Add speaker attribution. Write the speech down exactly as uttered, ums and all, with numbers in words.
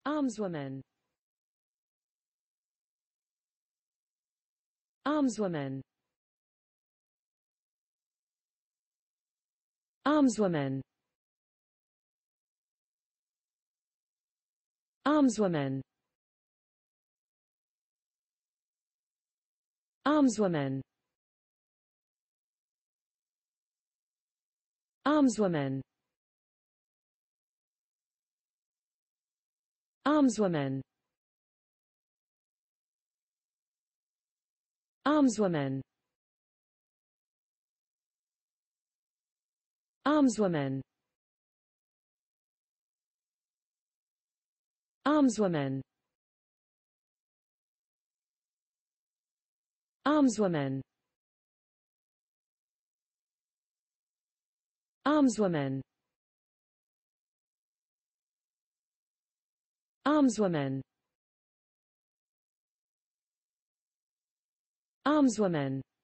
Speaker 1: almswoman, almswoman, almswoman, almswoman, almswoman, almswoman, almswoman, almswoman, almswoman, almswoman, almswoman, almswoman, almswoman, almswoman,